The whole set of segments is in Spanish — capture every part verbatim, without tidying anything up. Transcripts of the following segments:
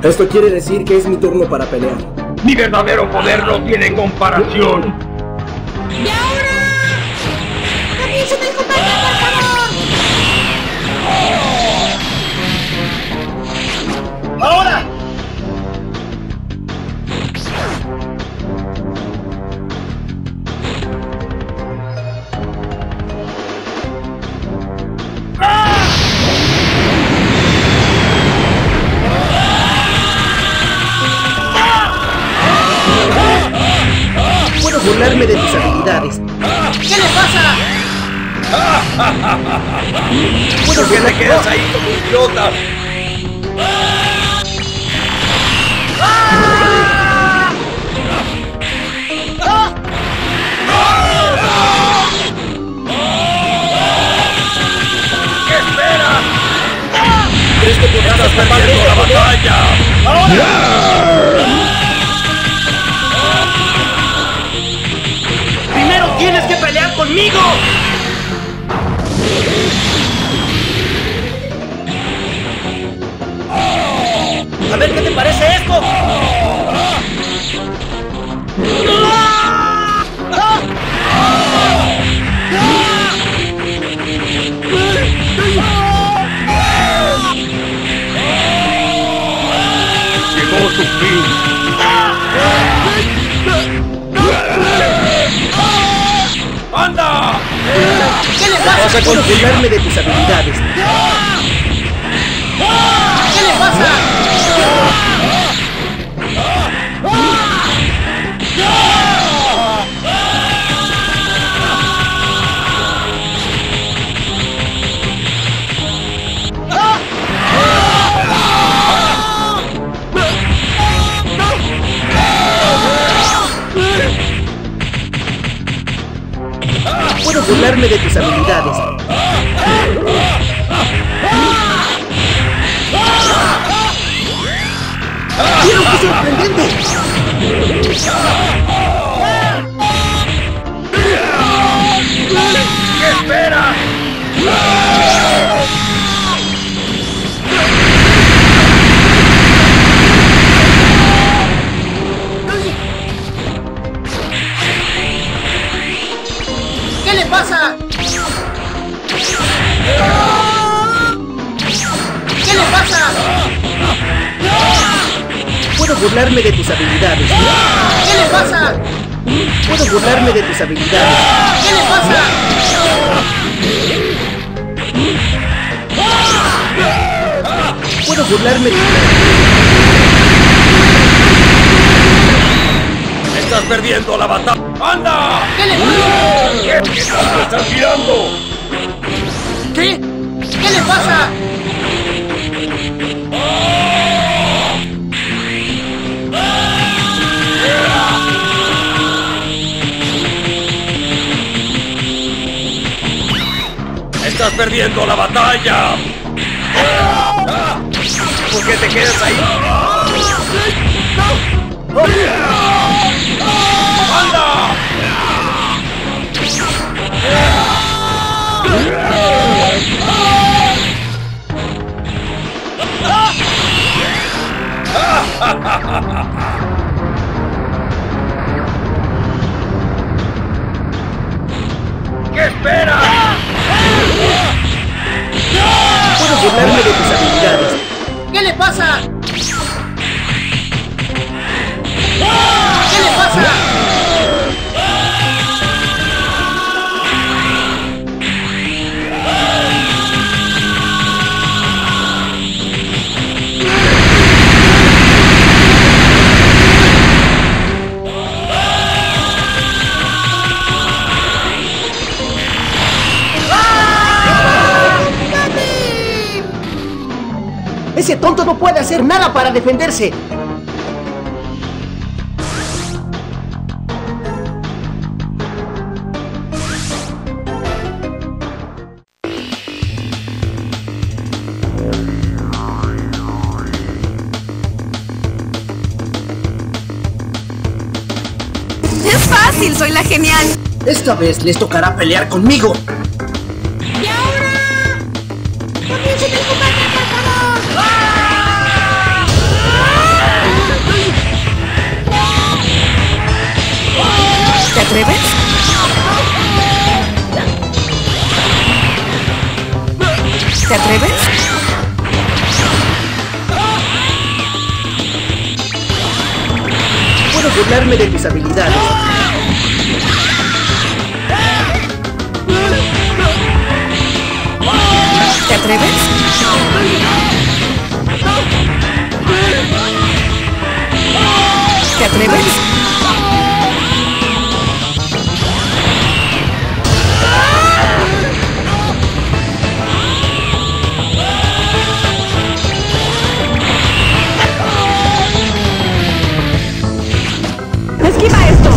Esto quiere decir que es mi turno para pelear. Mi verdadero poder no tiene comparación. ¡Y ahora! ¡Comiencen el combate, por favor! ¡Ahora! Puedo burlarme de tus habilidades. ¿Qué le pasa? ¿Por qué te quedas ahí como un idiota? ¿Qué esperas? ¿Crees que podrás ¡Estás perdiendo la batalla! ¡Primero tienes que pelear conmigo! A ver qué te parece esto. Llegó su fin. ¡Anda! ¿Qué le Vas pasa? a puedo burlarme de tus habilidades. ¿Qué le pasa? Puedo burlarme de tus habilidades. ¡Vieron qué sorprendente! ¿Qué esperas? ¿Qué le pasa? ¿Qué le pasa? Puedo burlarme de tus habilidades. ¿Qué le pasa? Puedo burlarme de tus habilidades. ¿Qué le pasa? Puedo burlarme de... ¡Estás perdiendo la batalla! ¡Anda! ¿Qué le pasa? ¿Qué tanto estás mirando? ¿Qué? ¿Qué le pasa? ¡Estás perdiendo la batalla! ¿Por qué te quedas ahí? ¡Anda! ¿Qué esperas? Puedo burlarme de tus habilidades. ¿Qué le pasa? ¿Qué le pasa? Ese tonto no puede hacer nada para defenderse. Es fácil, soy la genial. Esta vez les tocará pelear conmigo. ¿Y ahora? ¡Comiencen el combate, por favor! burlarme de tus habilidades. ¿Te atreves? ¿Te atreves? ¡Esquiva esto!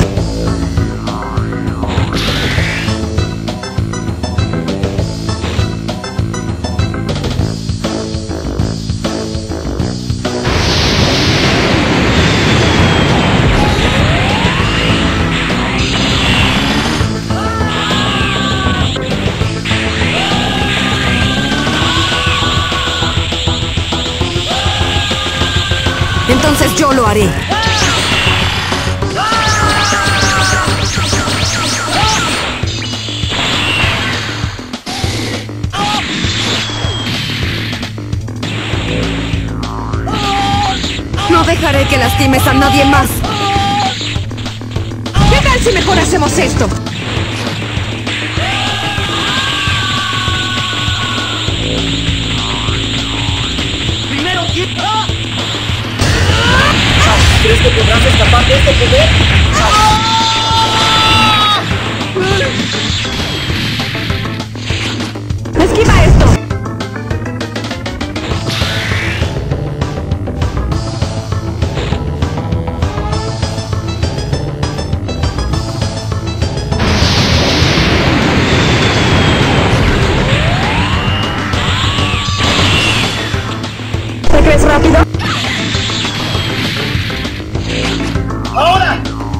Entonces yo lo haré. No dejaré que lastimes a nadie más. ¿Qué tal si mejor hacemos esto? Primero, ¿quién? ¿Crees que podrás escapar de este poder? ¡Esquiva esto! ¿Te crees rápido? ¡Ahora!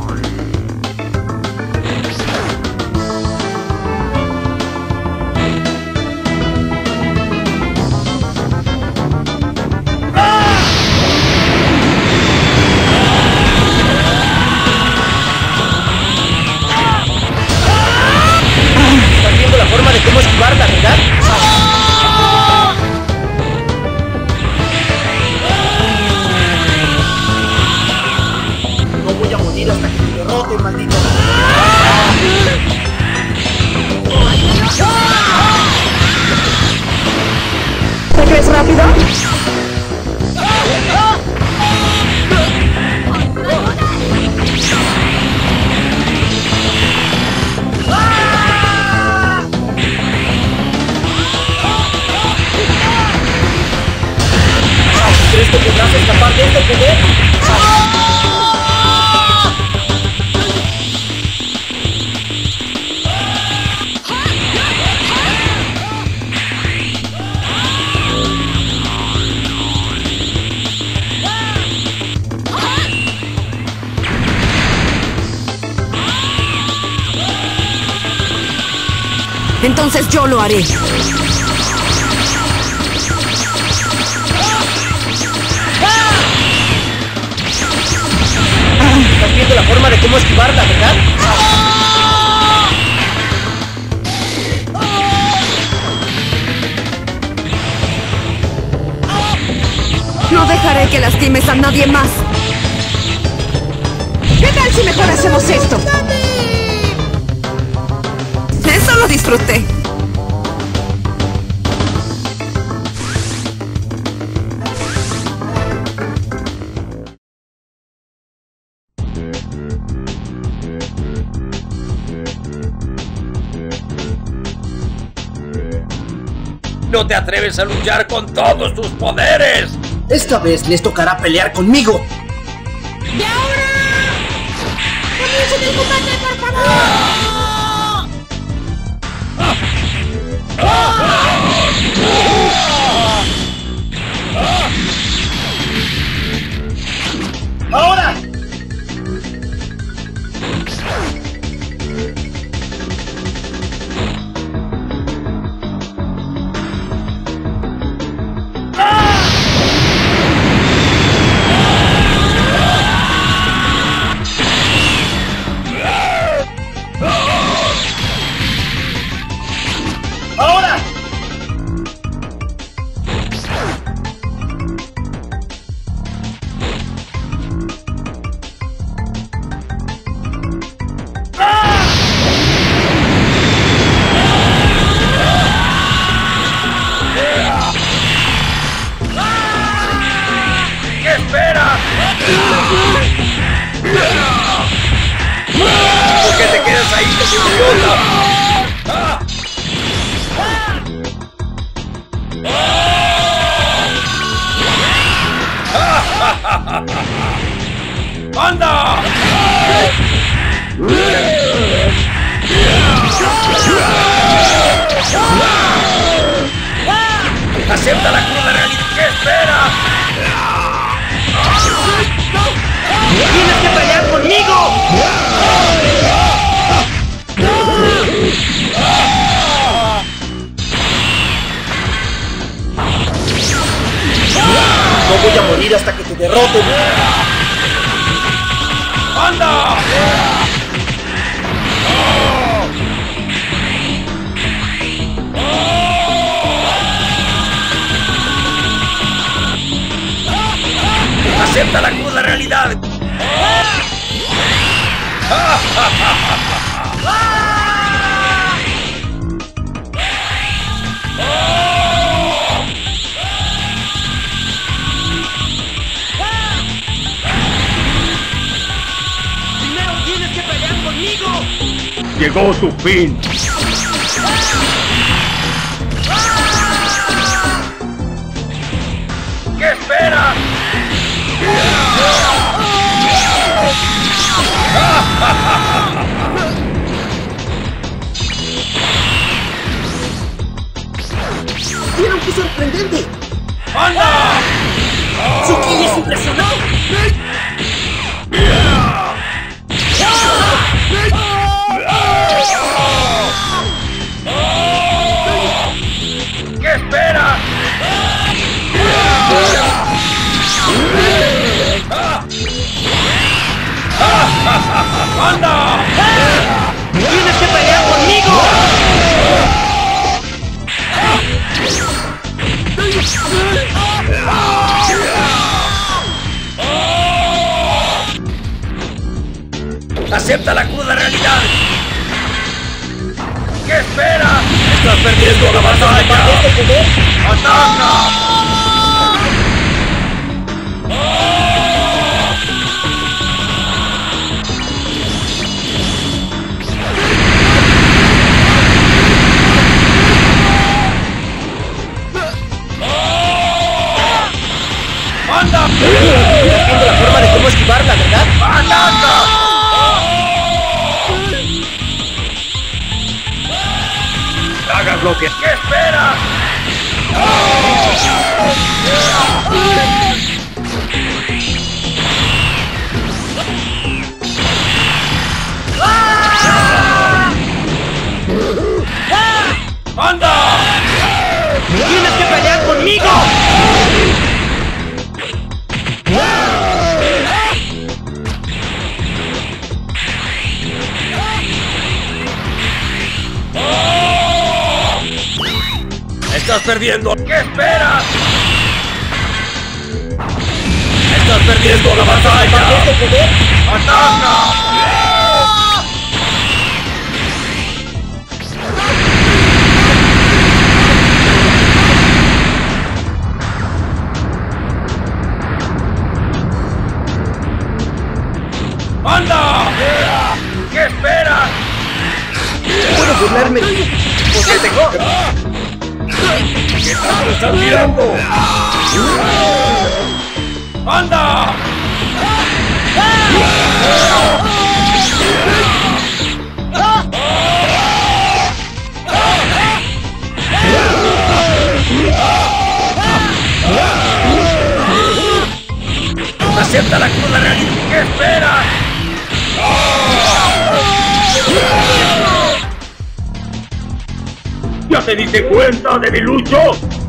¿Estás viendo la forma de cómo esquivarla, verdad? No voy a morir hasta que me derrote, maldito. ¿Te crees rápido? ¿Crees que podrás escapar de este poder? Entonces yo lo haré. ¿Estás viendo la forma de cómo esquivarla, verdad? No dejaré que lastimes a nadie más. ¿Qué tal si mejor hacemos esto? Eso lo disfruté. ¡No te atreves a luchar con todos tus poderes! Esta vez les tocará pelear conmigo. ¡Y ahora! ¡Comiencen el combate, por favor! ¡Ahora! ¡Ahora! idiota! ¡Ah! ¡Anda! ¡Acepta la cruda realidad! ¿Qué espera? ¡Tienes que pelear conmigo! No voy a morir hasta que te derroten. ¡Anda! ¡Acepta la cruda realidad! ¡Primero tienes que pelear conmigo! Llegó su fin. ¿Qué espera? ¡Vieron qué sorprendente! ¡Anda! ¡Su ki es impresionante! ¿Qué espera? ¡Anda! ¡Tienes que pelear conmigo! ¡Acepta la cruda realidad! ¿Qué espera? ¡Estás perdiendo la batalla! ¡Ataca! ¡Anda! Viendo la forma de cómo esquivarla, ¿verdad? ¡Ataca! Hagas lo que... ¿Qué espera? ¡Anda! ¡Tienes que pelear conmigo! ¡Estás perdiendo! ¿Qué esperas? ¡Estás perdiendo la batalla! ¡Ataca! ¡Anda! ¿Qué esperas? Puedo burlarme porque tengo... ¿Qué tanto estás mirando? ¡Anda! ¡Acepta la cruda realidad! ¿Qué esperas? ¿Ya te diste cuenta de mi lucho?